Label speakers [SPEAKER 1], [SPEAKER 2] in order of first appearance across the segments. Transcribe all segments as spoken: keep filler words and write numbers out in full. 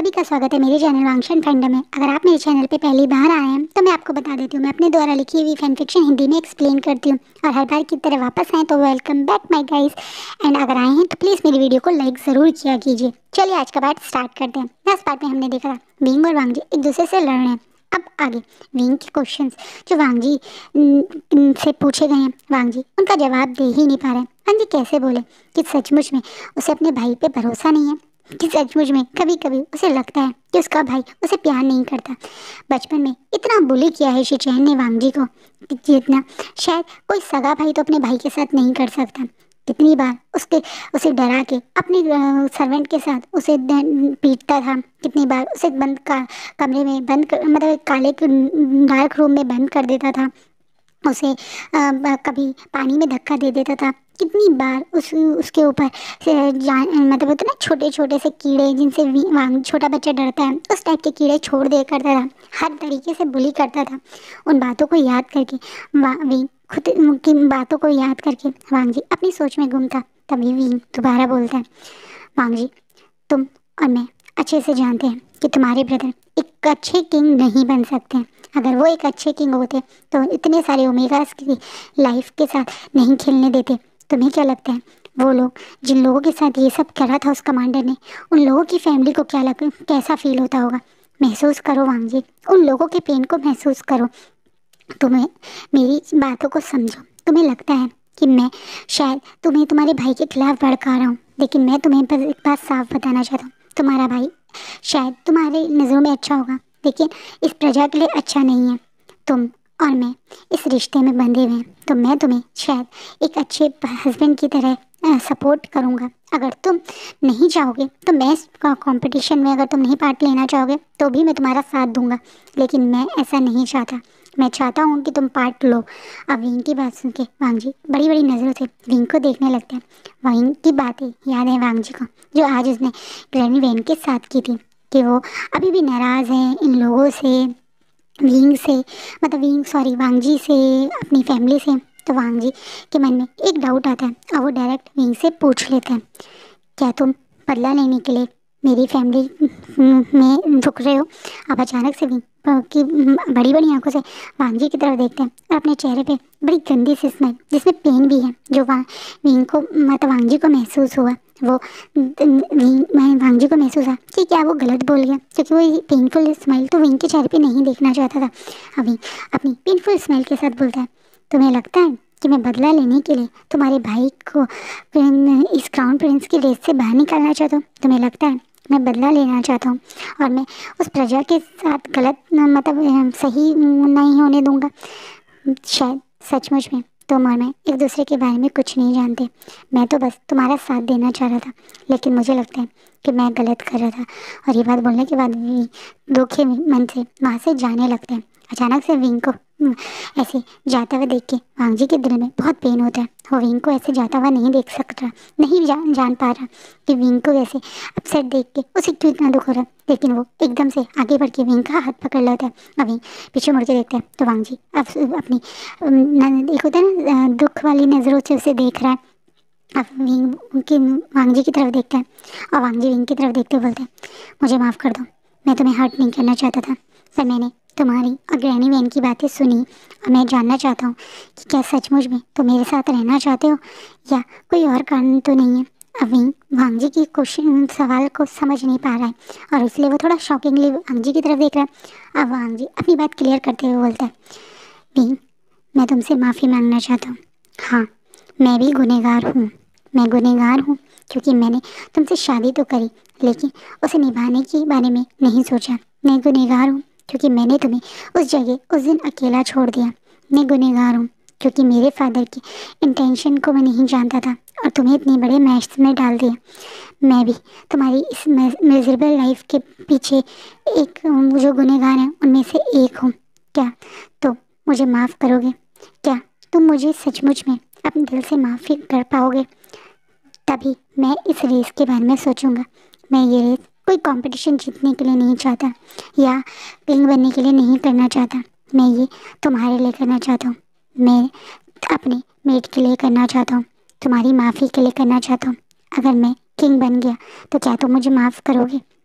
[SPEAKER 1] सभी का स्वागत है मेरे चैनल वांगशन फैंडम में। अगर आप मेरे चैनल पे पहली बार आए हैं तो मैं आपको बता देती हूँ, मैं अपने द्वारा लिखी हुई फैन फिक्शन हिंदी में एक्सप्लेन करती हूँ और हर बार की तरह वापस आए तो welcome back my guys. And अगर आए हैं तो प्लीज़ मेरी वीडियो को लाइक ज़रूर किया कीजिए। चलिए आज का पार्ट स्टार्ट करते हैं। लास्ट पार्ट में हमने देखा था विंग और वांगजी एक दूसरे से लड़ रहे हैं। अब आगे विंग के क्वेश्चंस जो वांगजी न, से पूछे गए हैं, वांगजी उनका जवाब दे ही नहीं पा रहे हैं। वांगजी कैसे बोले कि सचमुच में उसे अपने भाई पे भरोसा नहीं है, कि सचमुच में कभी कभी उसे लगता है कि उसका भाई उसे प्यार नहीं करता। बचपन में इतना बुली किया है शिचैन ने वांगजी को कि जितना शायद कोई सगा भाई तो अपने भाई के साथ नहीं कर सकता। कितनी बार उसके उसे डरा के अपने सर्वेंट के साथ उसे द- पीटता था, कितनी बार उसे बंद का कमरे में बंद कर, मतलब एक काले डार्क रूम में बंद कर देता था, उसे अ, ब- कभी पानी में धक्का दे देता था। कितनी बार उस उसके ऊपर से जान मतलब होते ना छोटे छोटे से कीड़े जिनसे वी- वांग छोटा बच्चा डरता है, उस टाइप के कीड़े छोड़ दे करता था। हर तरीके से बुली करता था। उन बातों को याद करके वा- वी खुद की बातों को याद करके वांग जी अपनी सोच में गुम था। तभी वी दोबारा बोलता है, वांग जी तुम और मैं अच्छे से जानते हैं कि तुम्हारे ब्रदर एक अच्छे किंग नहीं बन सकते हैं। अगर वो एक अच्छे किंग होते तो इतने सारे ओमेगास की लाइफ के साथ नहीं खेलने देते। तुम्हें क्या लगता है वो लोग जिन लोगों के साथ ये सब करा था उस कमांडर ने, उन लोगों की फैमिली को क्या लग कैसा फील होता होगा? महसूस करो वांग जी, उन लोगों के पेन को महसूस करो। तुम्हें मेरी बातों को समझो। तुम्हें लगता है कि मैं शायद तुम्हें तुम्हारे भाई के खिलाफ भड़का रहा हूँ, लेकिन मैं तुम्हें बस एक बात साफ बताना चाहता हूँ। तुम्हारा भाई शायद तुम्हारे नज़रों में अच्छा होगा, लेकिन इस प्रजा के लिए अच्छा नहीं है। तुम और मैं इस रिश्ते में बंधे हुए हैं, तो मैं तुम्हें शायद एक अच्छे हस्बैंड की तरह सपोर्ट करूँगा। अगर तुम नहीं चाहोगे तो मैं इस कंपटीशन में, अगर तुम नहीं पार्ट लेना चाहोगे तो भी मैं तुम्हारा साथ दूंगा, लेकिन मैं ऐसा नहीं चाहता। मैं चाहता हूँ कि तुम पार्ट लो। अब विंग की बात सुन के वांग जी बड़ी बड़ी नज़रों से विंग को देखने लगते हैं। विंग की बातें याद है वांग जी को, जो आज उसने ग्रैनी वैन के साथ की थी, कि वो अभी भी नाराज़ है इन लोगों से, विंग से, मतलब विंग सॉरी वांग जी से, अपनी फैमिली से। तो वांग जी के मन में एक डाउट आता है और वो डायरेक्ट विंग से पूछ लेते हैं, क्या तुम बदला लेने के लिए मेरी फैमिली में रुक रहे हो? अब अचानक से भी की बड़ी बड़ी आंखों से वांगी की तरफ देखते हैं और अपने चेहरे पे बड़ी गंदी सी स्माइल, जिसमें पेन भी है, जो वांग विंग को मतलब वांगी को महसूस हुआ। वो विंग वांगी को महसूस हुआ कि क्या वो गलत बोल गया, क्योंकि वो पेनफुल स्माइल तो विंग के चेहरे पे नहीं देखना चाहता था। अभी अपनी पेनफुल स्माइल के साथ बोलता है, तुम्हें लगता है कि मैं बदला लेने के लिए तुम्हारे भाई को इस क्राउन प्रिंस की रेस से बाहर निकालना चाहता हूँ? तुम्हें लगता है मैं बदला लेना चाहता हूँ और मैं उस प्रजा के साथ गलत मतलब सही नहीं होने दूंगा? शायद सचमुच में तुम और मैं एक दूसरे के बारे में कुछ नहीं जानते। मैं तो बस तुम्हारा साथ देना चाह रहा था, लेकिन मुझे लगता है कि मैं गलत कर रहा था। और ये बात बोलने के बाद भी धोखे मन से वहाँ से जाने लगते हैं। अचानक से विंग को हम्म, ऐसे जाता हुआ देख के वांग जी के दिल में बहुत पेन होता है। वो विंग को ऐसे जाता हुआ नहीं देख सकता, नहीं जान जान पा रहा कि विंग को ऐसे अपसेट देख के उसे क्यों इतना दुख हो रहा है। लेकिन वो एकदम से आगे बढ़ के विंग का हाथ पकड़ लेता है। अभी पीछे मुड़ के देखते हैं तो वांग जी अब अपनी अम, एक होता है ना अ, दुख वाली नज़रों से उसे देख रहा है। अब विंग उनकी वांग जी की तरफ देखता है और वांग जी विंग की तरफ देखते हुए बोलते हैं, मुझे माफ़ कर दो, मैं तुम्हें हर्ट नहीं करना चाहता था, पर मैंने तुम्हारी और ग्रैनी वैन की बातें सुनी और मैं जानना चाहता हूँ कि क्या सचमुच में तुम मेरे साथ रहना चाहते हो या कोई और कारण तो नहीं है? अब विंग वांग जी की क्वेश्चन सवाल को समझ नहीं पा रहा है और इसलिए वो थोड़ा शॉकिंगली वांग जी की तरफ देख रहा है। अब वांग जी अपनी बात क्लियर करते हुए बोलता है, विंग मैं तुमसे माफ़ी मांगना चाहता हूँ। हाँ, मैं भी गुनहगार हूँ। मैं गुनहगार हूँ क्योंकि मैंने तुमसे शादी तो करी, लेकिन उसे निभाने के बारे में नहीं सोचा। मैं गुनहगार हूँ क्योंकि मैंने तुम्हें उस जगह उस दिन अकेला छोड़ दिया। मैं गुनहगार हूँ क्योंकि मेरे फादर की इंटेंशन को मैं नहीं जानता था और तुम्हें इतने बड़े मैश में डाल दिया। मैं भी तुम्हारी इस मिजरेबल लाइफ के पीछे एक अम, जो गुनहगार हैं उनमें से एक हूँ। क्या तुम मुझे माफ़ करोगे? क्या तुम मुझे सचमुच में अपने दिल से माफ़ी कर पाओगे? तभी मैं इस रेस के बारे में सोचूंगा। मैं ये रेस कोई कंपटीशन जीतने के लिए नहीं चाहता या किंग बनने के लिए नहीं करना चाहता। मैं ये तुम्हारे लिए करना चाहता हूँ। मैं अपने मेट के लिए करना चाहता हूँ, तुम्हारी माफ़ी के लिए करना चाहता हूँ। अगर मैं किंग बन गया तो क्या तुम मुझे माफ़ करोगे?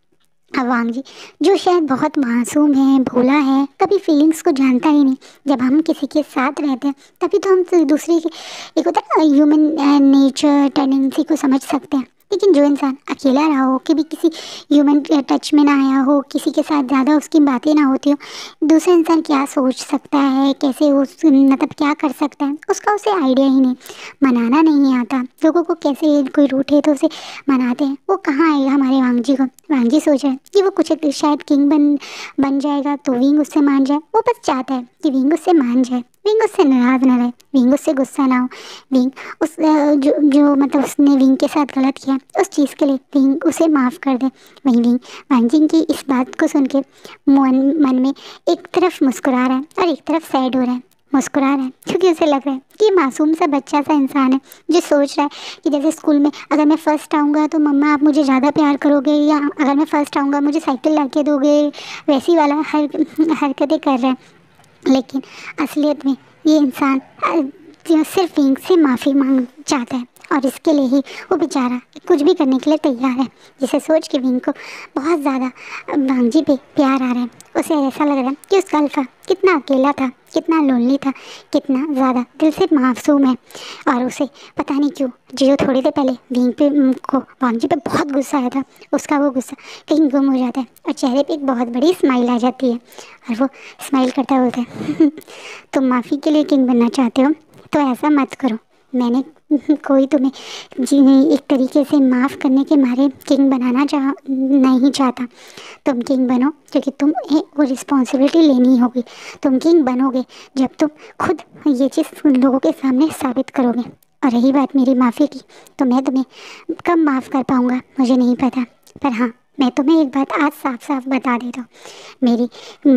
[SPEAKER 1] अब वांग जी जो शायद बहुत मासूम है, भोला है, कभी फीलिंग्स को जानता ही नहीं। जब हम किसी के साथ रहते हैं तभी तो हम दूसरे के एक होता है ना ह्यूमन नेचर टेंडेंसी को समझ सकते हैं। लेकिन जो इंसान अकेला रहा हो, कभी किसी ह्यूमन टच में ना आया हो, किसी के साथ ज़्यादा उसकी बातें ना होती हो, दूसरा इंसान क्या सोच सकता है, कैसे उस मतलब क्या कर सकता है, उसका उसे आइडिया ही नहीं। मनाना नहीं आता लोगों को, कैसे कोई रूठे तो उसे मनाते हैं। वो कहाँ आएगा हमारे वांगजी को। वांगजी सोच रहे हैं कि वो कुछ शायद किंग बन बन जाएगा तो विंग उससे मान जाए। वो बस चाहता है कि विंग उससे मान जाए, विंग उससे नाराज ना रहे, विंग उससे गुस्सा ना हो। विंग उस अ, जो जो मतलब उसने विंग के साथ गलत किया उस चीज़ के लिए विंग उसे माफ़ कर दे। वहीं विंग वांगजिंग की इस बात को सुन के मन मन में एक तरफ मुस्कुरा रहा है और एक तरफ सैड हो रहा है। मुस्कुरा रहा है क्योंकि उसे लग रहा है कि मासूम सा बच्चा सा इंसान है जो सोच रहा है कि जैसे स्कूल में अगर मैं फ़र्स्ट आऊँगा तो मम्मा आप मुझे ज़्यादा प्यार करोगे, या अगर मैं फ़र्स्ट आऊँगा मुझे साइकिल ला के दोगे, वैसी वाला हर हरकतें कर रहा है। लेकिन असलियत में ये इंसान अ, जो सिर्फ विंग से माफ़ी मांग चाहता है और इसके लिए ही वो बेचारा कुछ भी करने के लिए तैयार है। जिसे सोच के विंग को बहुत ज़्यादा वांगजी पे प्यार आ रहा है। उसे ऐसा लग रहा है कि उसका अल्फा कितना अकेला था, कितना लोनली था, कितना ज़्यादा दिल से मासूम है। और उसे पता नहीं क्यों जो थोड़ी देर पहले विंग पे उम, को वांगजी पे बहुत गुस्सा आया था, उसका वो गुस्सा कहीं गुम हो जाता है और चेहरे पे एक बहुत बड़ी स्माइल आ जाती है। और वो स्माइल करता बोलता है तुम माफ़ी के लिए किंग बनना चाहते हो तो ऐसा मत करो। मैंने कोई तुम्हें जी एक तरीके से माफ़ करने के मारे किंग बनाना चाह नहीं चाहता। तुम किंग बनो क्योंकि तुम वो रिस्पॉन्सिबिलिटी लेनी होगी। तुम किंग बनोगे जब तुम खुद ये चीज़ लोगों के सामने साबित करोगे। और रही बात मेरी माफ़ी की, तो मैं तुम्हें कब माफ़ कर पाऊँगा मुझे नहीं पता। पर हाँ, मैं तुम्हें एक बात आज साफ साफ बता देता हूँ, मेरी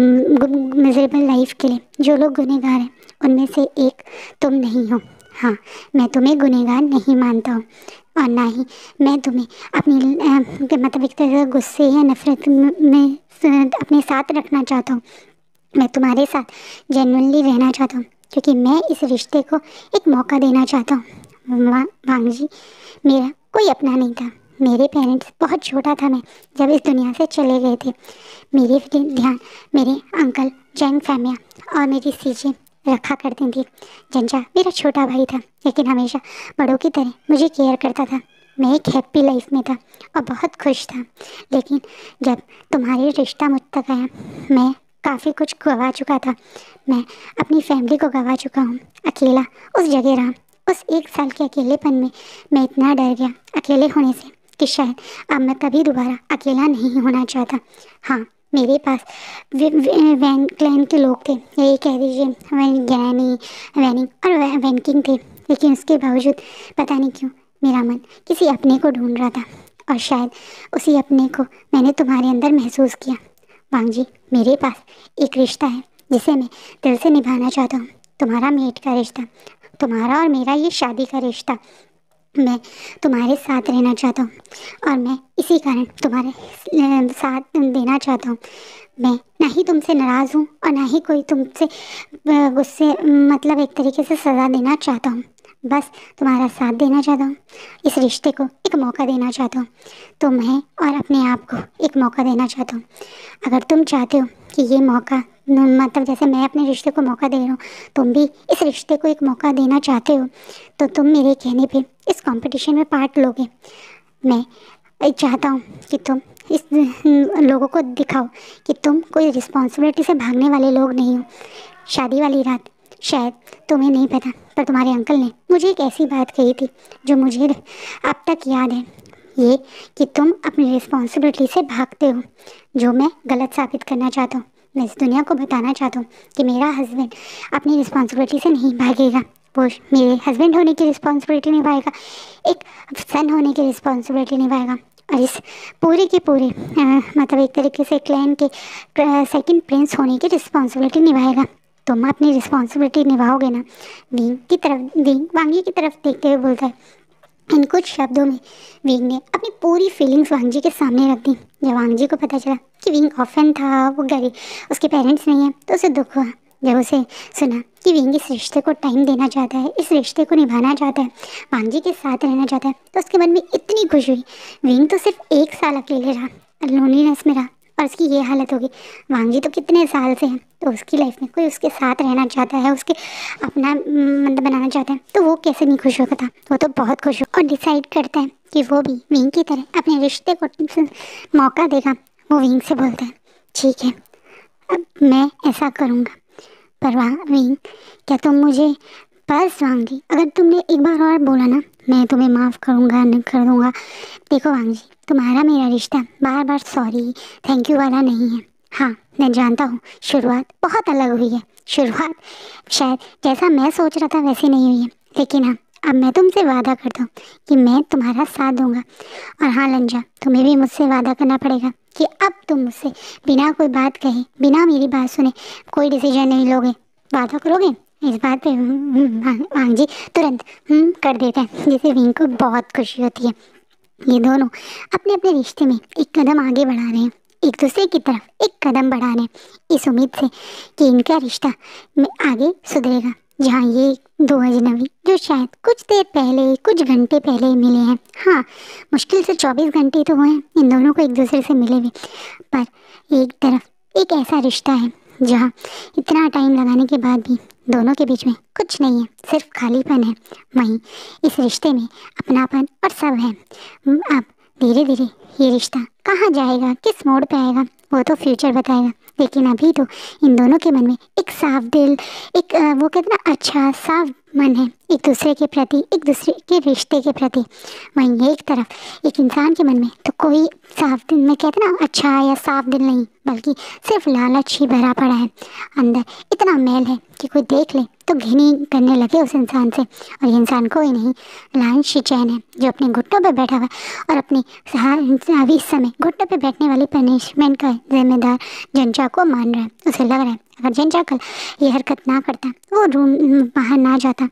[SPEAKER 1] मिजरेबल लाइफ के लिए जो लोग गुनहगार हैं उनमें से एक तुम नहीं हो। हाँ, मैं तुम्हें गुनहगार नहीं मानता हूँ और ना ही मैं तुम्हें अपनी अ, मतलब एक तरह गुस्से या नफरत में में अपने साथ रखना चाहता हूँ। मैं तुम्हारे साथ जेन्युइनली रहना चाहता हूँ क्योंकि मैं इस रिश्ते को एक मौका देना चाहता हूँ। वा, वांग जी मेरा कोई अपना नहीं था। मेरे पेरेंट्स बहुत छोटा था मैं जब इस दुनिया से चले गए थे। मेरे ध्यान मेरे अंकल, जैन फैमिया और मेरी सीजे रखा करती थी। जंजा मेरा छोटा भाई था लेकिन हमेशा बड़ों की तरह मुझे केयर करता था। मैं एक हैप्पी लाइफ में था और बहुत खुश था। लेकिन जब तुम्हारे रिश्ता मुझ तक आया मैं काफ़ी कुछ गवा चुका था। मैं अपनी फैमिली को गवा चुका हूँ। अकेला उस जगह रहा। उस एक साल के अकेलेपन में मैं इतना डर गया अकेले होने से कि शायद अब मैं कभी दोबारा अकेला नहीं होना चाहता। हाँ, मेरे पास वे, वे, वैन क्लैन के लोग थे, यही कह दीजिए वैन गैनी वैनिंग और वै, वैनकिंग थे। लेकिन उसके बावजूद पता नहीं क्यों मेरा मन किसी अपने को ढूंढ रहा था और शायद उसी अपने को मैंने तुम्हारे अंदर महसूस किया। वांग जी मेरे पास एक रिश्ता है जिसे मैं दिल से निभाना चाहता हूँ। तुम्हारा मेट का रिश्ता, तुम्हारा और मेरा ये शादी का रिश्ता। मैं तुम्हारे साथ रहना चाहता हूँ और मैं इसी कारण तुम्हारे अ, साथ देना चाहता हूँ। मैं ना ही तुमसे नाराज़ हूँ और ना ही कोई तुमसे अ, गुस्से मतलब एक तरीके से सज़ा देना चाहता हूँ। बस तुम्हारा साथ देना चाहता हूँ, इस रिश्ते को एक मौका देना चाहता हूँ, तुम्हें और अपने आप को एक मौका देना चाहता हूँ। अगर तुम चाहते हो कि ये मौका मतलब जैसे मैं अपने रिश्ते को मौका दे रहा हूँ, तुम भी इस रिश्ते को एक मौका देना चाहते हो तो तुम मेरे कहने पे इस कंपटीशन में पार्ट लोगे। मैं चाहता हूँ कि तुम इस लोगों को दिखाओ कि तुम कोई रिस्पॉन्सिबिलिटी से भागने वाले लोग नहीं हो। शादी वाली रात शायद तुम्हें नहीं पता पर तुम्हारे अंकल ने मुझे एक ऐसी बात कही थी जो मुझे अब तक याद है, ये कि तुम अपनी रिस्पॉन्सिबिलिटी से भागते हो, जो मैं गलत साबित करना चाहता हूँ। मैं इस दुनिया को बताना चाहता हूँ कि मेरा हस्बैंड अपनी रिस्पॉन्सिबिलिटी से नहीं भागेगा। वो मेरे हस्बैंड होने की रिस्पॉन्सिबिलिटी निभाएगा, एक सन होने की रिस्पॉन्सिबिलिटी निभाएगा और इस पूरे के पूरे आ, मतलब एक तरीके से क्लैन के सेकंड प्रिंस होने की रिस्पॉन्सिबिलिटी निभाएगा। तुम अपनी रिस्पॉन्सिबिलिटी निभाओगे ना। विंग की तरफ विंग वांगी की तरफ देखते हुए बोलता है। इन कुछ शब्दों में विंग ने अपनी पूरी फीलिंग्स वांगजी के सामने रख दी। जब वांगजी को पता चला कि विंग ऑफन था, वो गरीब उसके पेरेंट्स नहीं हैं, तो उसे दुख हुआ। जब उसे सुना कि विंग इस रिश्ते को टाइम देना चाहता है, इस रिश्ते को निभाना चाहता है, वांगजी के साथ रहना चाहता है, तो उसके मन में इतनी खुशी हुई। विंग तो सिर्फ एक साल अकेले रहा लोनलीनेस में रहा और उसकी ये हालत होगी। वांग जी तो कितने साल से हैं, तो उसकी लाइफ में कोई उसके साथ रहना चाहता है, उसके अपना मतलब बनाना चाहता है, तो वो कैसे नहीं खुश होगा था। वो तो बहुत खुश हो और डिसाइड करता है कि वो भी विंग की तरह अपने रिश्ते को मौका देगा। वो विंग से बोलता है ठीक है, अब मैं ऐसा करूँगा, पर विंग क्या तुम मुझे, बस वांग जी अगर तुमने एक बार और बोला ना, मैं तुम्हें माफ़ करूँगा, नहीं कर दूँगा। देखो वांग जी, तुम्हारा मेरा रिश्ता बार बार सॉरी थैंक यू वाला नहीं है। हाँ मैं जानता हूँ शुरुआत बहुत अलग हुई है, शुरुआत शायद जैसा मैं सोच रहा था वैसी नहीं हुई है, लेकिन हाँ अब मैं तुमसे वादा करता हूँ कि मैं तुम्हारा साथ दूंगा। और हाँ लंजा, तुम्हें भी मुझसे वादा करना पड़ेगा कि अब तुम मुझसे बिना कोई बात कहे, बिना मेरी बात सुने कोई डिसीजन नहीं लोगे। वादा करोगे? इस बात पे वांग जी तुरंत हम्म कर देते हैं, जिससे विंग को बहुत खुशी होती है। ये दोनों अपने अपने रिश्ते में एक कदम आगे बढ़ा रहे हैं, एक दूसरे की तरफ एक कदम बढ़ा रहे हैं, इस उम्मीद से कि इनका रिश्ता में आगे सुधरेगा। जहाँ ये दो अजनबी जो शायद कुछ देर पहले, कुछ घंटे पहले मिले हैं, हाँ मुश्किल से चौबीस घंटे तो हुए हैं इन दोनों को एक दूसरे से मिले हुए, पर एक तरफ एक ऐसा रिश्ता है जहाँ इतना टाइम लगाने के बाद भी दोनों के बीच में कुछ नहीं है, सिर्फ खालीपन है। वहीं इस रिश्ते में अपनापन और सब है। अब धीरे धीरे ये रिश्ता कहाँ जाएगा, किस मोड़ पे आएगा, वो तो फ्यूचर बताएगा, लेकिन अभी तो इन दोनों के मन में एक साफ दिल, एक अ, वो कितना अच्छा साफ मन है एक दूसरे के प्रति, एक दूसरे के रिश्ते के प्रति। वहीं एक तरफ एक इंसान के मन में तो कोई साफ दिल में कहते ना अच्छा या साफ दिल नहीं, बल्कि सिर्फ लालच ही भरा पड़ा है। अंदर इतना मैल है कि कोई देख ले तो घिनी करने लगे उस इंसान से। और ये इंसान कोई नहीं, लाइन शिचैन है, जो अपने घुटनों पर बैठा हुआ है और अपने अभी इस समय घुटनों पर बैठने वाली पनिशमेंट का जिम्मेदार जंचा को मान रहा है। उसे लग रहा है अगर जंचा कल ये हरकत ना करता, वो रूम बाहर ना जाता,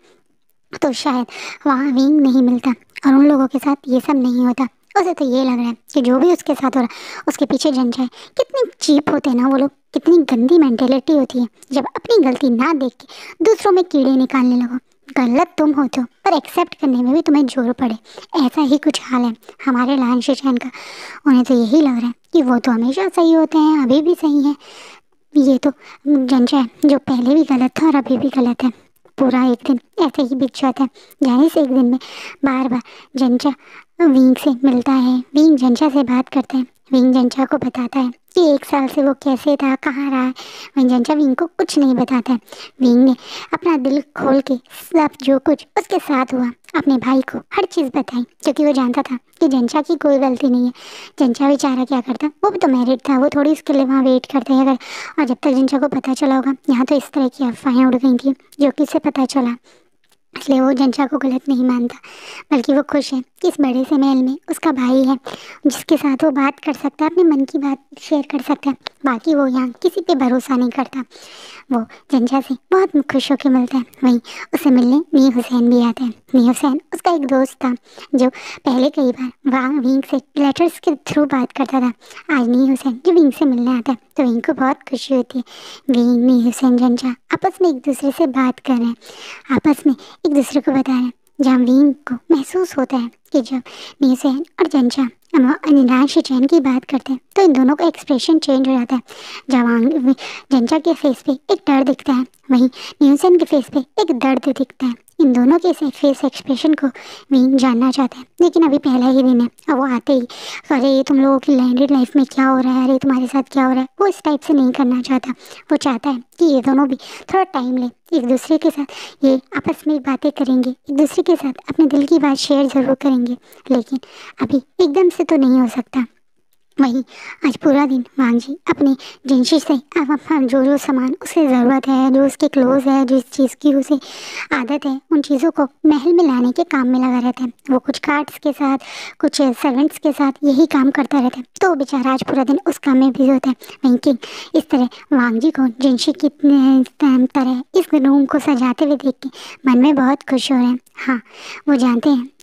[SPEAKER 1] तो शायद वहाँ विंग नहीं मिलता और उन लोगों के साथ ये सब नहीं होता। उसे तो ये लग रहा है कि जो भी उसके साथ हो रहा है उसके पीछे जंचा है। कितनी चीप होते हैं ना वो लोग, कितनी गंदी मेंटेलिटी होती है जब अपनी गलती ना देख के दूसरों में कीड़े निकालने लगो। गलत तुम हो तो, पर एक्सेप्ट करने में भी तुम्हें जोर पड़े, ऐसा ही कुछ हाल है हमारे लान शिचैन का। उन्हें तो यही लग रहा है कि वो तो हमेशा सही होते हैं, अभी भी सही हैं। ये तो जंचा है जो पहले भी गलत था और अभी भी गलत है। पूरा एक दिन ऐसे ही बीत जाता है, जहाँ से एक दिन में बार बार जंचा विंग से मिलता है, विंग जंचा से बात करता है, विंग जंचा को बताता है कि एक साल से वो कैसे था, कहाँ रहा है। वहीं जंचा विंग को कुछ नहीं बताता है। विंग ने अपना दिल खोल के सब जो कुछ उसके साथ हुआ अपने भाई को हर चीज़ बताई, क्योंकि वो जानता था कि जंचा की कोई गलती नहीं है। जंचा बेचारा क्या करता, वो भी तो मैरिड था, वो थोड़ी उसके लिए वहाँ वेट करते हैं अगर। और जब तक जंचा को पता चला होगा, यहाँ तो इस तरह की अफवाहें उड़ गई थी जो कि उसे पता चला, इसलिए वो जंचा को गलत नहीं मानता, बल्कि वो खुश है कि इस बड़े से महल में उसका भाई है जिसके साथ वो बात कर सकता है, अपने मन की बात शेयर कर सकता है। बाकी वो यहाँ किसी पे भरोसा नहीं करता। वो जंजा से बहुत खुश होकर मिलता है। वहीं उसे मिलने नी हुसैन भी आता है। नी हुसैन उसका एक दोस्त था जो पहले कई बार वहाँ विंग से लेटर्स के थ्रू बात करता था। आज नी हुसैन जो विंग से मिलने आता है तो विंग को बहुत खुशी होती है। विंग, नी हुसैन, जंजा आपस में एक दूसरे से बात कर रहे हैं, आपस में एक दूसरे को बता रहे हैं, जहाँ विंग को महसूस होता है कि जब नी हुसैन और जंजा अनिरान शिचैन की बात करते हैं तो इन दोनों का एक्सप्रेशन चेंज हो जाता है। जहाँ जंजा के फेस पे एक डर दिखता है, वहीं नी हुसैन के फेस पे एक दर्द दिखता है। इन दोनों के फेस एक्सप्रेशन को विंग जानना चाहता है, लेकिन अभी पहला ही दिन है और वो आते ही अरे ये तुम लोगों की लैंडेड लाइफ में क्या हो रहा है, अरे तुम्हारे साथ क्या हो रहा है, वो इस टाइप से नहीं करना चाहता। वो चाहता है कि ये दोनों भी थोड़ा टाइम ले, एक दूसरे के साथ ये आपस में बातें करेंगे, एक दूसरे के साथ अपने दिल की बात शेयर ज़रूर करेंगे, लेकिन अभी एकदम से तो नहीं हो सकता। वहीं आज पूरा दिन वांग जी अपने जिनशी से अब अपना जो जो सामान उसे ज़रूरत है, जो उसके क्लोज है, जिस चीज़ की उसे आदत है, उन चीज़ों को महल में लाने के काम में लगा रहता है। वो कुछ कार्ड्स के साथ, कुछ सर्वेंट्स के साथ यही काम करता रहता है, तो बेचारा आज पूरा दिन उस काम में बिजी होता है। वहीं कि इस तरह वांग जी को जिनशी की तरह इस रूम को सजाते हुए देख के मन में बहुत खुश हो रहे हैं। हाँ वो जानते हैं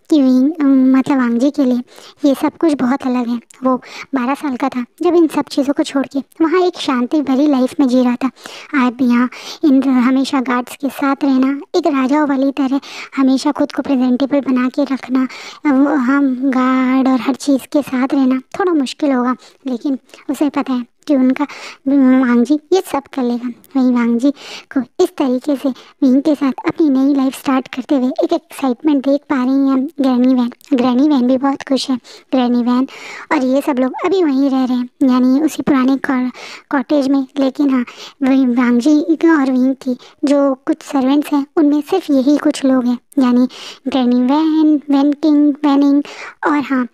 [SPEAKER 1] कि विंग अम, मतलब वांगजी के लिए ये सब कुछ बहुत अलग है। वो बारह साल का था जब इन सब चीज़ों को छोड़ के वहाँ एक शांति भरी लाइफ में जी रहा था। आप यहाँ इन हमेशा गार्ड्स के साथ रहना, एक राजा वाली तरह हमेशा खुद को प्रेजेंटेबल बना के रखना, वो हम गार्ड और हर चीज़ के साथ रहना थोड़ा मुश्किल होगा, लेकिन उसे पता है कि उनका वांगजी ये सब कर लेगा। वहीं वांगजी को इस तरीके से विंग के साथ अपनी नई लाइफ स्टार्ट करते हुए एक एक्साइटमेंट देख पा रही हैं ग्रैनी वैन। ग्रैनी वैन भी बहुत खुश है। ग्रैनी वैन और ये सब लोग अभी वहीं रह रहे हैं, यानी उसी पुराने कॉटेज में। लेकिन हाँ, वही वांगजी और विंग की जो कुछ सर्वेंट्स हैं उनमें सिर्फ यही कुछ लोग हैं, यानी ग्रैनी वैन, वैन किंग, वैनिंग और हाँ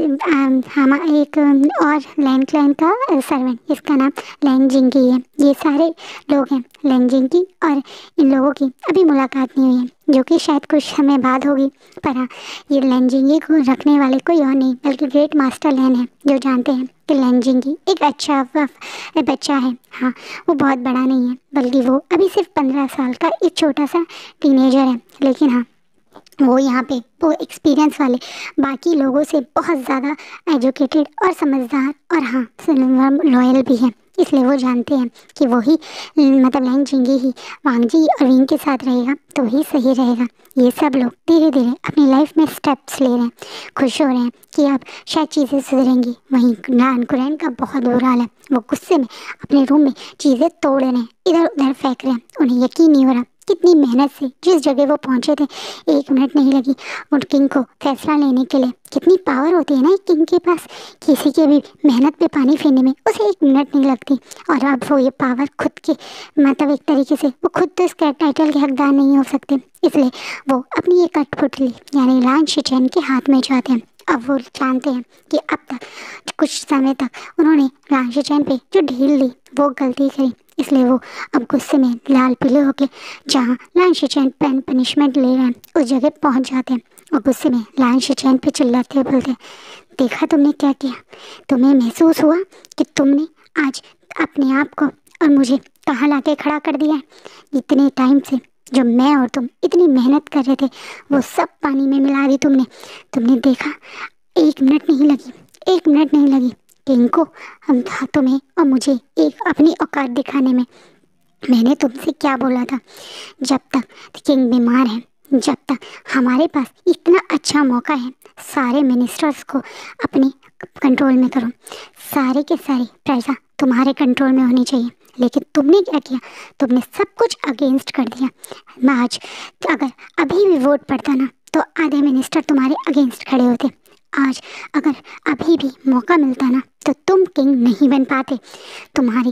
[SPEAKER 1] हम एक और लैंड क्लैन का सर्वेंट, इसका नाम लैंग जिंगी है। ये सारे लोग हैं लैंग जिंगी, और इन लोगों की अभी मुलाकात नहीं हुई है, जो कि शायद कुछ समय बाद होगी। पर हाँ, ये लैंग जिंगी को रखने वाले कोई और नहीं बल्कि ग्रेट मास्टर लैन है, जो जानते हैं कि लैंग जिंगी एक अच्छा बच्चा है। हाँ, वो बहुत बड़ा नहीं है, बल्कि वो अभी सिर्फ पंद्रह साल का एक छोटा सा टीनेजर है। लेकिन हाँ, वो यहाँ पे वो एक्सपीरियंस वाले बाकी लोगों से बहुत ज़्यादा एजुकेटेड और समझदार और हाँ लॉयल भी हैं, इसलिए वो जानते हैं कि वही मतलब लैंग जिंगी ही वांगजी और विंग के साथ रहेगा तो ही सही रहेगा। ये सब लोग धीरे धीरे अपनी लाइफ में स्टेप्स ले रहे हैं, खुश हो रहे हैं कि अब शायद चीज़ें सुधरेंगी। वहीं नानकुरैन का बहुत बुरा हाल है, वो गुस्से में अपने रूम में चीज़ें तोड़ रहे हैं, इधर उधर फेंक रहे हैं। उन्हें यकीन नहीं हो रहा कितनी मेहनत से जिस जगह वो पहुंचे थे एक मिनट नहीं लगी उन किंग को फैसला लेने के लिए। कितनी पावर होती है ना एक किंग के पास, किसी के भी मेहनत पे पानी फेरने में उसे एक मिनट नहीं लगती। और अब वो ये पावर खुद के मतलब एक तरीके से वो खुद तो इसका टाइटल के हकदार नहीं हो सकते, इसलिए वो अपनी एक कठपुतली यानी लान शिचेन के हाथ में चाहते हैं। अब वो जानते हैं कि अब तक कुछ समय तक उन्होंने लान शिचेन पे जो ढील दी वो गलती करी, इसलिए वो अब गुस्से में लाल पीले होके जहाँ लान शिचेन पेन पनिशमेंट ले रहे हैं उस जगह पहुँच जाते हैं और गुस्से में लान शिचेन पे चिल्लाते बोलते, देखा तुमने क्या किया? तुम्हें महसूस हुआ कि तुमने आज अपने आप को और मुझे कहाँ लाके खड़ा कर दिया है? इतने टाइम से जो मैं और तुम इतनी मेहनत कर रहे थे वो सब पानी में मिला दी तुमने। तुमने देखा एक मिनट नहीं लगी, एक मिनट नहीं लगी किंग को हम था तुम्हें और मुझे एक अपनी औकात दिखाने में। मैंने तुमसे क्या बोला था, जब तक किंग बीमार है, जब तक हमारे पास इतना अच्छा मौका है सारे मिनिस्टर्स को अपने कंट्रोल में करो, सारे के सारे प्रजा तुम्हारे कंट्रोल में होनी चाहिए। लेकिन तुमने क्या किया, तुमने सब कुछ अगेंस्ट कर दिया। मैं आज अगर अभी भी वोट पड़ता ना तो आधे मिनिस्टर तुम्हारे अगेंस्ट खड़े होते। आज अगर अभी भी मौका मिलता ना तो तुम किंग नहीं बन पाते। तुम्हारी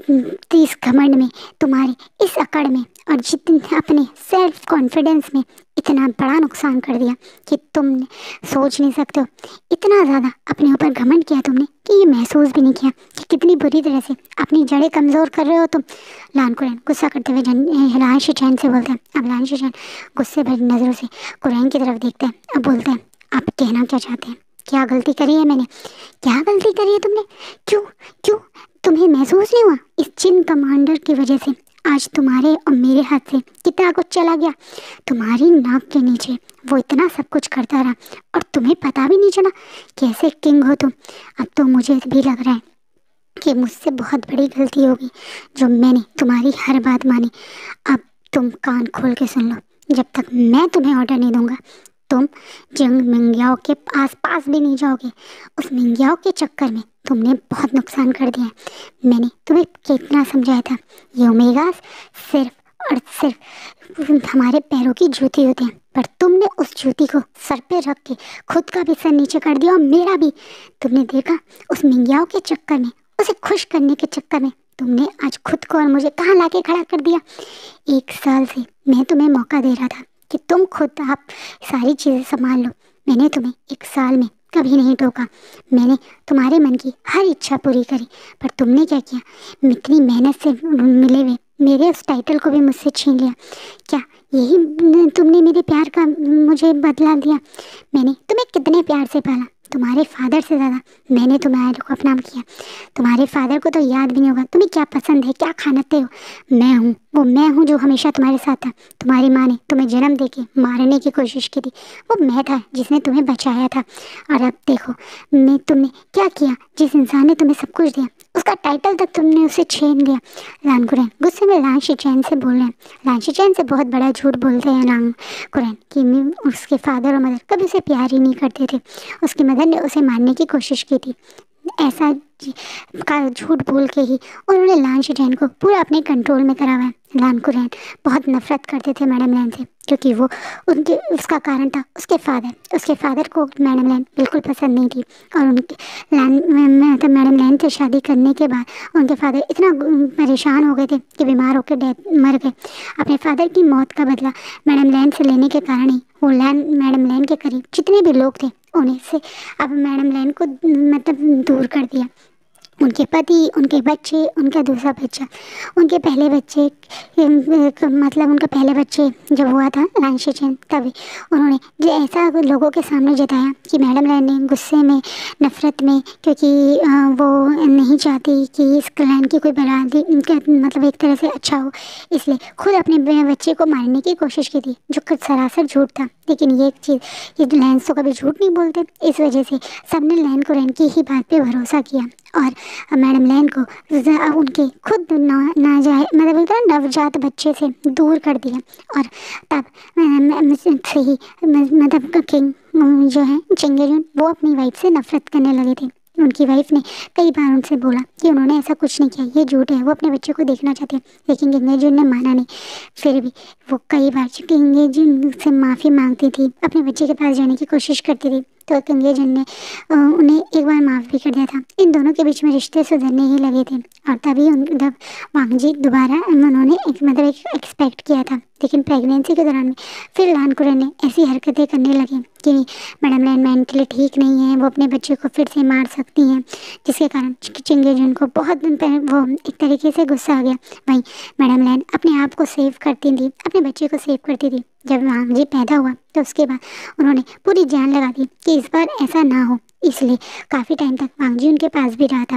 [SPEAKER 1] इस घमंड में, तुम्हारी इस अकड़ में और जितने अपने सेल्फ कॉन्फिडेंस में इतना बड़ा नुकसान कर दिया कि तुमने सोच नहीं सकते हो। इतना ज़्यादा अपने ऊपर घमंड किया तुमने कि ये महसूस भी नहीं किया कि कितनी बुरी तरह से अपनी जड़ें कमज़ोर कर रहे हो तुम। लान कुरैन गुस्सा करते हुए लान शिचेन से बोलते हैं। अब लान शिचेन गुस्से भरी नज़रों से कुरैन की तरफ देखते हैं। अब बोलते हैं, आप कहना क्या चाहते हैं? क्या गलती करी है मैंने? क्या गलती करी है तुमने? क्यों क्यों तुम्हें महसूस नहीं हुआ इस चिन कमांडर की वजह से आज तुम्हारे और मेरे हाथ से कितना कुछ चला गया? तुम्हारी नाक के नीचे वो इतना सब कुछ करता रहा और तुम्हें पता भी नहीं चला कैसे किंग हो तुम। अब तो मुझे भी लग रहा है कि मुझसे बहुत बड़ी गलती होगी जो मैंने तुम्हारी हर बात मानी। अब तुम कान खोल के सुन लो, जब तक मैं तुम्हें ऑर्डर नहीं दूंगा तुम जंग मिंग्याओ के आस पास भी नहीं जाओगे। उस मिंग्याओ के चक्कर में तुमने बहुत नुकसान कर दिया है। मैंने तुम्हें कितना समझाया था, ये ओमेगास सिर्फ और सिर्फ हमारे पैरों की जूती होती हैं, पर तुमने उस जूती को सर पे रख के खुद का भी सर नीचे कर दिया और मेरा भी। तुमने देखा उस मिंग्याओ के चक्कर में, उसे खुश करने के चक्कर में तुमने आज खुद को और मुझे कहाँ लाके खड़ा कर दिया। एक साल से मैं तुम्हें मौका दे रहा था कि तुम खुद आप सारी चीज़ें संभाल लो। मैंने तुम्हें एक साल में कभी नहीं टोका, मैंने तुम्हारे मन की हर इच्छा पूरी करी, पर तुमने क्या किया? इतनी मेहनत से मिले हुए मेरे उस टाइटल को भी मुझसे छीन लिया। क्या यही तुमने मेरे प्यार का मुझे बदला दिया? मैंने तुम्हें कितने प्यार से पाला, तुम्हारे फादर से ज़्यादा मैंने तुम्हारे को अपना किया। तुम्हारे फादर को तो याद भी नहीं होगा तुम्हें क्या पसंद है, क्या खाते हो। मैं हूँ वो, मैं हूँ जो हमेशा तुम्हारे साथ था। तुम्हारी माँ ने तुम्हें जन्म देके मारने की कोशिश की थी, वो मैं था जिसने तुम्हें बचाया था। और अब देखो मैं तुमने क्या किया, जिस इंसान ने तुम्हें सब कुछ दिया उसका टाइटल तक तुमने उसे छीन लिया। लान कुरैन गुस्से में लान शिचैन से बोल रहे हैं। लान शिचैन से बहुत बड़ा झूठ बोलते हैं लान कुरैन कि मैं उसके फादर और मदर कभी उसे प्यार ही नहीं करते थे। उसकी मदर ने उसे मारने की कोशिश की थी। ऐसा का झूठ बोल के ही उन्होंने लान शिचैन को पूरा अपने कंट्रोल में करा हुआ है। लान कुरैन बहुत नफरत करते थे मैडम लैन से, क्योंकि वो उनके उसका कारण था उसके फादर। उसके फादर को मैडम लैन बिल्कुल पसंद नहीं थी और उनके लैन मतलब मैडम लैन से शादी करने के बाद उनके फादर इतना परेशान हो गए थे कि बीमार होकर डेथ मर गए। अपने फादर की मौत का बदला मैडम लैन से लेने के कारण ही वो लैन मैडम लैन के करीब जितने भी लोग थे उन्हें से अब मैडम लैन को मतलब दूर कर दिया। उनके पति, उनके बच्चे, उनका दूसरा बच्चा, उनके पहले बच्चे मतलब उनका पहले बच्चे जब हुआ था लान शिचैन, तभी उन्होंने जो ऐसा लोगों के सामने जताया कि मैडम लैन ने गुस्से में, नफ़रत में, क्योंकि वो नहीं चाहती कि इस क्लैन की कोई बरादरी मतलब एक तरह से अच्छा हो, इसलिए खुद अपने बच्चे को मारने की कोशिश की थी, जो कुछ सरासर झूठ था। लेकिन ये एक चीज़, ये लैंस तो कभी झूठ नहीं बोलते, इस वजह से सबने लैन कुरैन की ही बात पे भरोसा किया और मैडम लैन को उनके खुद ना ना जाए मतलब बोलते हैं नवजात बच्चे से दूर कर दिया। और तब से ही मतलब किंग जो है चेंगेजुन वो अपनी वाइफ से नफरत करने लगे थे। उनकी वाइफ ने कई बार उनसे बोला कि उन्होंने ऐसा कुछ नहीं किया, ये झूठ है, वो अपने बच्चे को देखना चाहते हैं, लेकिन किंगेजुन ने माना नहीं। फिर भी वो कई बार किंगेजुन से माफ़ी मांगती थी, अपने बच्चे के पास जाने की कोशिश करती थी, तो किंगेजुन ने उन्हें एक बार माफ़ भी कर दिया था। इन दोनों के बीच में रिश्ते सुधरने ही लगे थे और तभी उन जब वांगजी दोबारा उन्होंने एक मतलब एक एक्सपेक्ट किया था, लेकिन प्रेगनेंसी के दौरान में फिर लान कुरैन ने ऐसी हरकतें करने लगी कि मैडम लैन मेंटली ठीक नहीं है, वो अपने बच्चे को फिर से मार सकती हैं, जिसके कारण चिंगेजुन को बहुत दिन पहले वो एक तरीके से गुस्सा आ गया। वहीं मैडम लैन अपने आप को सेव करती थी, अपने बच्चे को सेव करती थी। जब वांगजी पैदा हुआ तो उसके बाद उन्होंने पूरी जान लगा दी कि इस बार ऐसा ना हो, इसलिए काफ़ी टाइम तक वांगजी उनके पास भी रहा था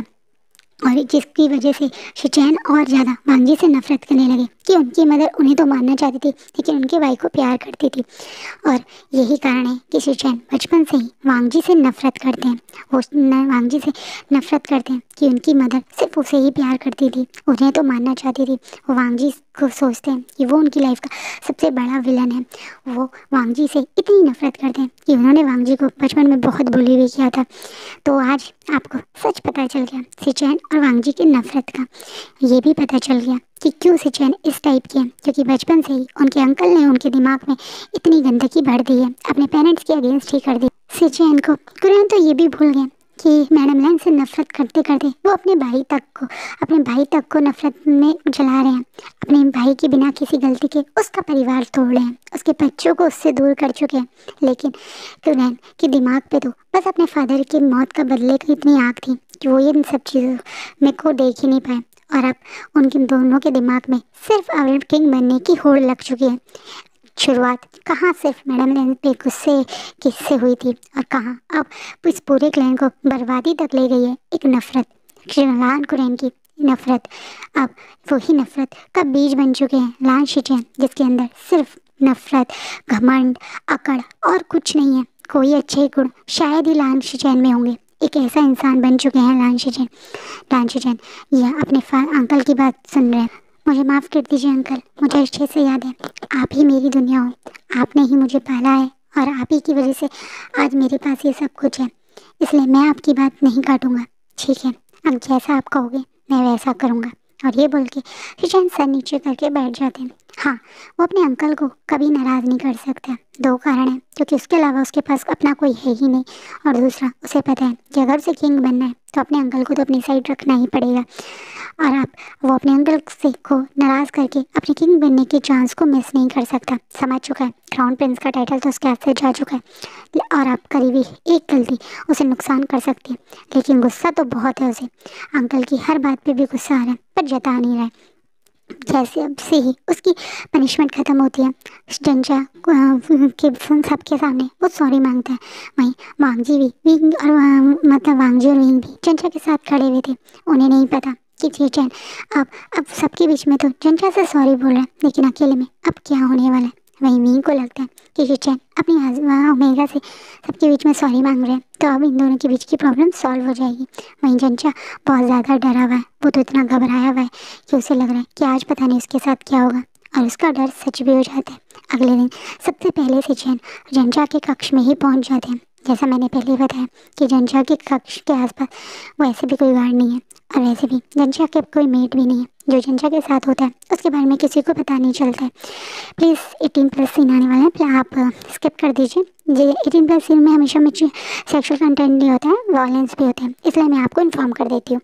[SPEAKER 1] और जिसकी वजह से शिचैन और ज़्यादा वांगजी से नफरत करने लगे कि उनकी मदर उन्हें तो मारना चाहती थी लेकिन उनके भाई को प्यार करती थी। और यही कारण है कि शिचैन बचपन से ही वांगजी से नफरत करते हैं। वो वांगजी से नफरत करते हैं कि उनकी मदर सिर्फ उसे ही प्यार करती थी, उन्हें तो मारना चाहती थी। वो वांगजी को सोचते हैं कि वो उनकी लाइफ का सबसे बड़ा विलन है। वो वांगजी से इतनी नफरत करते हैं कि उन्होंने वांगजी को बचपन में बहुत बुली भी किया था। तो आज आपको सच पता चल गया शिचैन और वांगजी की नफरत का। ये भी पता चल गया कि क्यों शिचैन इस टाइप की है, क्योंकि बचपन से ही उनके अंकल ने उनके दिमाग में इतनी गंदगी भर दी है, अपने पेरेंट्स के अगेंस्ट ही कर दी। शिचैन को कुरैन तो ये भी भूल गए कि मैडम लैन से नफरत करते करते वो अपने भाई तक को अपने भाई तक को नफरत में जला रहे हैं। अपने भाई के बिना किसी गलती के उसका परिवार तोड़ रहे हैं, उसके बच्चों को उससे दूर कर चुके हैं। लेकिन कुरैन के दिमाग पे तो बस अपने फादर की मौत का बदले की इतनी आग थी कि वो इन सब चीज़ों में को देख ही नहीं पाए। और अब उनके दोनों के दिमाग में सिर्फ अब किंग बनने की होड़ लग चुकी है। शुरुआत कहाँ सिर्फ मैडम लैन पे गुस्से किससे हुई थी और कहाँ अब इस पूरे क्लैन को बर्बादी तक ले गई है एक नफरत, लान कुरैन की नफरत। अब वही नफरत का बीज बन चुके हैं लान शिचैन, जिसके अंदर सिर्फ नफरत, घमंड, अकड़ और कुछ नहीं है। कोई अच्छे गुण शायद ही लान शिचैन में होंगे। एक ऐसा इंसान बन चुके हैं लान शिचैन। लान शिचैन यह अपने अंकल की बात सुन रहे हैं। मुझे माफ़ कर दीजिए अंकल, मुझे अच्छे से याद है आप ही मेरी दुनिया हो, आपने ही मुझे पाला है और आप ही की वजह से आज मेरे पास ये सब कुछ है, इसलिए मैं आपकी बात नहीं काटूंगा। ठीक है, अब जैसा आप कहोगे मैं वैसा करूँगा। और ये बोल के शिचैन सर नीचे करके बैठ जाते हैं। हाँ, वो अपने अंकल को कभी नाराज़ नहीं कर सकता। दो कारण हैं, क्योंकि उसके अलावा उसके पास अपना कोई है ही नहीं, और दूसरा उसे पता है कि अगर उसे किंग बनना है तो अपने अंकल को तो अपनी साइड रखना ही पड़ेगा। और अब वो अपने अंकल से को नाराज़ करके अपने किंग बनने के चांस को मिस नहीं कर सकता। समझ चुका है क्राउन प्रिंस का टाइटल तो उसके हाथ से जा चुका है और अब करीबी एक गलती उसे नुकसान कर सकती है। लेकिन गुस्सा तो बहुत है उसे, अंकल की हर बात पे भी गुस्सा आ रहा है पर जता नहीं रहा है। जैसे अब से ही उसकी पनिशमेंट ख़त्म होती है, जंजा अ, के सबके सामने वो सॉरी मांगता है। वहीं वांगजी भी विंग और अ, मतलब वांगजी और विंग भी जंजा के साथ खड़े हुए थे। उन्हें नहीं पता कि चेचन अब अब सबके बीच में तो जंजा से सॉरी बोल रहा है, लेकिन अकेले में अब क्या होने वाला है। वहीं विंग को लगता है कि चेचन अपनी हस्बैंड ओमेगा से सबके बीच में सॉरी मांग रहे हैं, तो अब इन दोनों के बीच की प्रॉब्लम सॉल्व हो जाएगी। वहीं जंजा बहुत ज़्यादा डरा हुआ है, वो तो इतना घबराया हुआ है कि उसे लग रहा है कि आज पता नहीं उसके साथ क्या होगा, और उसका डर सच भी हो जाता है। अगले दिन सबसे पहले से चैन जंजा के कक्ष में ही पहुंच जाते हैं। जैसा मैंने पहले बताया कि जंजा के कक्ष के आसपास वैसे भी कोई गार्ड नहीं है, और वैसे भी जंजा के कोई मेट भी नहीं है। जो जंजा के साथ होता है उसके बारे में किसी को पता नहीं चलता है। प्लीज़ एटीन प्लस सीन आने वाला है, प्लीज आप स्किप कर दीजिए। ये एटीन प्लस सीन में हमेशा मुझे सेक्सुअल कंटेंट नहीं होता है, वायलेंस भी होता है, इसलिए मैं आपको इन्फॉर्म कर देती हूँ।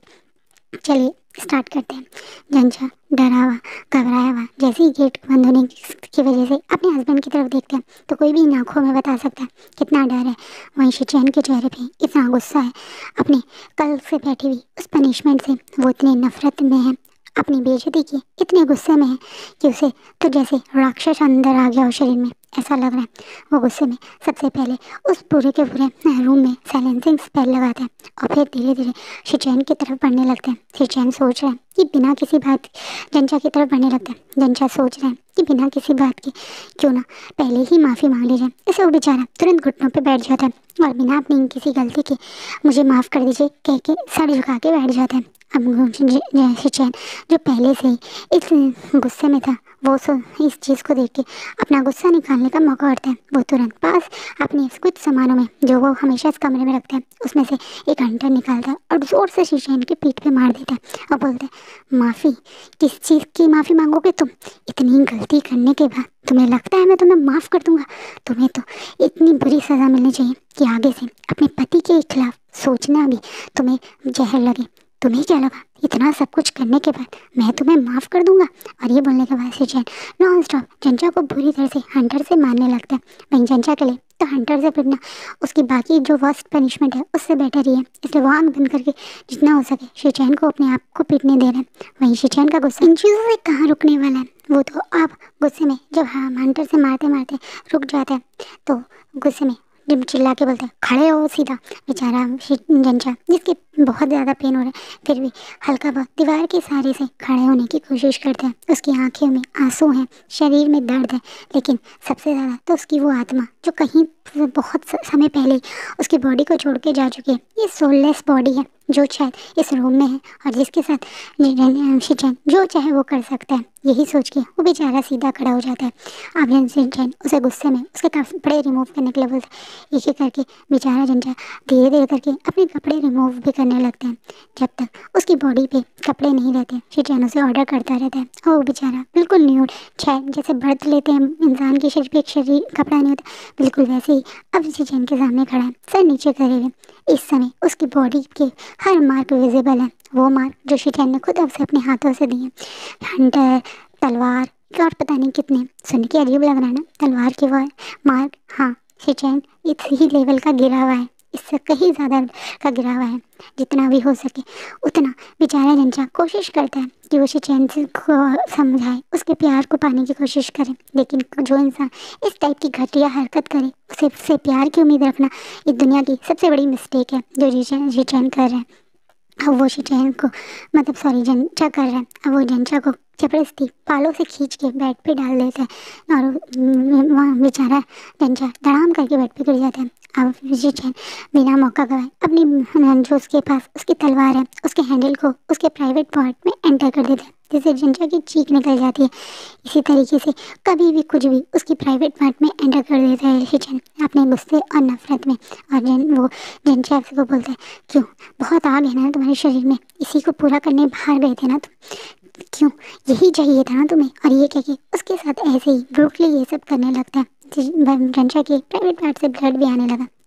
[SPEAKER 1] चलिए स्टार्ट करते हैं। जंजा डरा हुआ घबराया हुआ जैसे ही गेट बंद होने की वजह से अपने हस्बैंड की तरफ देखते हैं, तो कोई भी इन आंखों में बता सकता है कितना डर है। वहीं शिचैन के चेहरे पे इतना गुस्सा है अपनी कल से बैठी हुई उस पनिशमेंट से। वो इतनी नफरत में है, अपनी बेइज्जती की इतने गुस्से में है कि उसे तो जैसे राक्षस अंदर आ गया हो शरीर में, ऐसा लग रहा है। वो गुस्से में सबसे पहले उस पूरे के पूरे रूम में साइलेंसिंग स्पेल लगाता है, और फिर धीरे धीरे शिचैन की तरफ बढ़ने लगते हैं। शिचैन सोच रहे हैं कि बिना किसी बात जंजा की तरफ बढ़ने लगता है। जंजा सोच रहे हैं कि बिना किसी बात के क्यों ना पहले ही माफ़ी मांग ली जाए। ऐसे वो बेचारा तुरंत घुटनों पे बैठ जाता है और बिना अपनी किसी गलती के मुझे माफ़ कर दीजिए कह के सर झुका के बैठ जाता है। अब शिचैन जो पहले से ही इस गुस्से में था, वो सो इस चीज़ को देख के अपना गुस्सा निकालने का मौका करता है। वो तुरंत पास अपने कुछ सामानों में जो वो हमेशा इस कमरे में रखते हैं उसमें से एक हंटर निकालता है और जोर से शिचैन की पीठ पे मार देता है और बोलता है, माफ़ी? किस चीज़ की माफ़ी मांगोगे तुम? इतनी गलती करने के बाद तुम्हें लगता है मैं तुम्हें माफ़ कर दूंगा? तुम्हें तो इतनी बुरी सज़ा मिलनी चाहिए कि आगे से अपने पति के खिलाफ सोचना भी तुम्हें जहर लगे। तुम्हें क्या लगा इतना सब कुछ करने के बाद मैं तुम्हें माफ़ कर दूंगा? और ये बोलने के बाद शिचैन नॉन स्टॉप जंजा को बुरी तरह से हंटर से मारने लगता है। वहीं जंजा के लिए तो हंटर से पिटना उसकी बाकी जो वर्स्ट पनिशमेंट है उससे बेटर ही है, इसलिए वो आंख बंद करके जितना हो सके शिचैन को अपने आप को पीटने दे रहे हैं। वहीं शिचैन का गुस्सा इन चीज़ों से कहाँ रुकने वाला है। वो तो आप गुस्से में जब हाँ हंटर से मारते मारते रुक जाता है, तो गुस्से में जब चिल्ला के बोलते हैं, खड़े हो सीधा। बेचारा जंजा जिसके बहुत ज़्यादा पेन हो रहा है फिर भी हल्का बहुत दीवार के सहारे से खड़े होने की कोशिश करता है। उसकी आंखों में आंसू हैं, शरीर में दर्द है, लेकिन सबसे ज़्यादा तो उसकी वो आत्मा जो कहीं बहुत समय पहले उसकी बॉडी को छोड़ के जा चुकी है। ये सोललेस बॉडी है जो शायद इस रूम में है और जिसके साथ शिचैन जो चाहे वो कर सकता है। यही सोच के वो बेचारा सीधा खड़ा हो जाता है। अब शिचैन उसे गुस्से में उसके कपड़े रिमूव करने के लिए बोलता है। एक एक करके बेचारा जंजा धीरे धीरे करके अपने कपड़े रिमूव भी करने लगते हैं। जब तक उसकी बॉडी पे कपड़े नहीं रहते शिचैन उसे ऑर्डर करता रहता है और वो बेचारा बिल्कुल न्यूड शायद जैसे बर्थ लेते हैं इंसान के शरीर पे एक शरीर कपड़ा नहीं होता, बिल्कुल वैसे ही अब शिचैन के सामने खड़ा है, सर नीचे करे हुए। इस समय उसकी बॉडी के हर मार्क विजिबल है, वो मार्क जो शिचैन ने खुद उसे अपने हाथों से दिए। हंटर, तलवार और पता नहीं कितने। सुन के अजीब लग रहा है ना, तलवार के वो मार्क। हाँ, शिचैन इस ही लेवल का गिरा हुआ है, इससे कहीं ज़्यादा का गिरा हुआ है। जितना भी हो सके उतना बेचारा जंजा कोशिश करता है कि वो शिचैन से को समझाए, उसके प्यार को पाने की कोशिश करे, लेकिन जो इंसान इस टाइप की घटिया हरकत करे उसे से प्यार की उम्मीद रखना इस दुनिया की सबसे बड़ी मिस्टेक है जो शिचैन कर रहे हैं। अब वो शिचैन को मतलब सॉरी जंजा कर रहा है। अब वो जंजा को जबरदस्ती बालों से खींच के बेड पे डाल देता है और वहाँ बेचारा जंजा धड़ाम करके बेड पे गिर जाता है। अब शिचैन बिना मौका गवाए अपनी जो उसके पास उसकी तलवार है उसके हैंडल को उसके प्राइवेट पार्ट में एंटर कर देता है, जिससे जंजा की चीख निकल जाती है। इसी तरीके से कभी भी कुछ भी उसकी प्राइवेट पार्ट में एंटर कर देता है शिचैन अपने गुस्से और नफरत में। और जन वो जंजा को बोलता है, क्यों बहुत आग है ना तुम्हारे शरीर में, इसी को पूरा करने बाहर गए थे ना तुम, क्यों यही चाहिए था ना तुम्हें? और ये कह के उसके साथ ऐसे ही ब्रूटली ये सब करने लगता है। जंजा के प्राइवेट पार्ट से ब्लड भी आने लगा।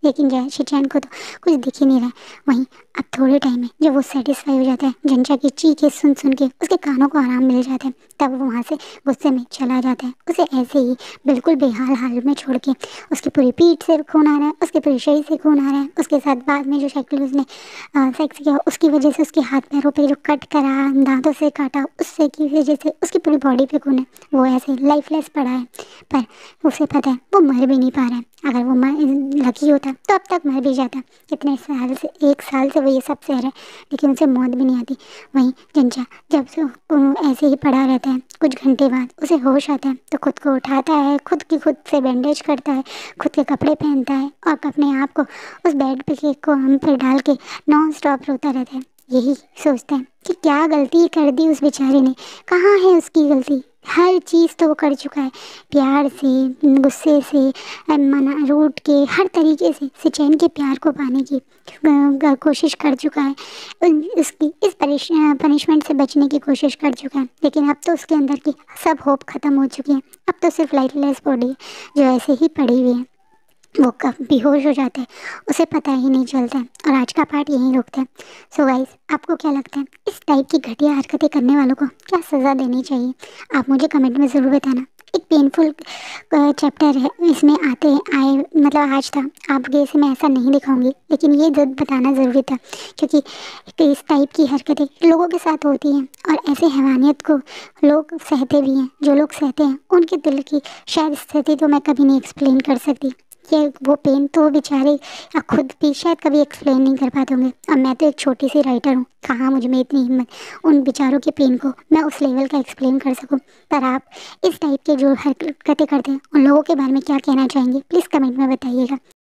[SPEAKER 1] लेकिन जय शिनचैन को तो कुछ दिख ही नहीं रहा है। वहीं अब थोड़े टाइम में जब वो सेटिस्फाई हो जाता है जिंचा की चीखें सुन सुन के, उसके कानों को आराम मिल जाता है, तब वो वहाँ से गुस्से में चला जाता है। उसे ऐसे ही बिल्कुल बेहाल हाल में छोड़ के, उसकी पूरी पीठ से खून आ रहा है, उसके पूरे शरीर से खून आ रहा है, उसके साथ बाद में जो शक्ल उसने सेक्स किया उसकी वजह से उसके हाथ पैरों पे जो कट करा, दांतों से काटा, उससे की वजह से उसकी पूरी बॉडी पे खून है। वो ऐसे लाइफलेस पड़ा है, पर उसे पता है वो मर भी नहीं पा रहा है। अगर वो मर लकी होता तो अब तक मर भी जाता। कितने साल से, एक साल से वो ये सब सह रहा है, लेकिन उसे मौत भी नहीं आती। वहीं जिंचा जब से वो ऐसे ही पड़ा रहता है, कुछ घंटे बाद उसे होश आता है तो खुद को उठाता है, खुद की खुद से बैंडेज करता है, खुद के कपड़े पहनता है और अपने आप को उस बेड पे के को हम पे डाल के नॉन स्टॉप रोता रहता है। यही सोचता है कि क्या गलती कर दी उस बेचारे ने, कहाँ है उसकी गलती। हर चीज़ तो वो कर चुका है, प्यार से, गुस्से से, मना रूठ के, हर तरीके से शिनचैन के प्यार को पाने की अ, कोशिश कर चुका है। उन- इसकी इस पनिशमेंट से बचने की कोशिश कर चुका है, लेकिन अब तो उसके अंदर की सब होप खत्म हो चुकी है। अब तो सिर्फ लाइफलेस बॉडी है जो ऐसे ही पड़ी हुई है। वो कब बेहोश हो जाता है उसे पता ही नहीं चलता है। और आज का पार्ट यहीं रोकते हैं। सो गाइस, आपको क्या लगता है इस टाइप की घटिया हरकतें करने वालों को क्या सज़ा देनी चाहिए? आप मुझे कमेंट में ज़रूर बताना। एक पेनफुल चैप्टर है इसमें आते आए, मतलब आज था, आगे इसे मैं ऐसा नहीं दिखाऊंगी, लेकिन ये जरूर बताना ज़रूरी था क्योंकि इस टाइप की हरकतें लोगों के साथ होती हैं और ऐसे हैवानियत को लोग सहते भी हैं। जो लोग सहते हैं उनके दिल की शायद स्थिति तो मैं कभी नहीं एक्सप्लेन कर सकती। ये वो पेन तो बेचारे या खुद भी शायद कभी एक्सप्लेन नहीं कर पाते होंगे। अब मैं तो एक छोटी सी राइटर हूँ, कहाँ मुझ में इतनी हिम्मत उन बेचारों के पेन को मैं उस लेवल का एक्सप्लेन कर सकूँ। पर आप इस टाइप के जो हरकतें करते हैं उन लोगों के बारे में क्या कहना चाहेंगे, प्लीज़ कमेंट में बताइएगा।